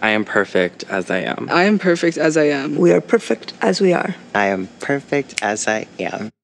I am perfect as I am. I am perfect as I am. We are perfect as we are. I am perfect as I am.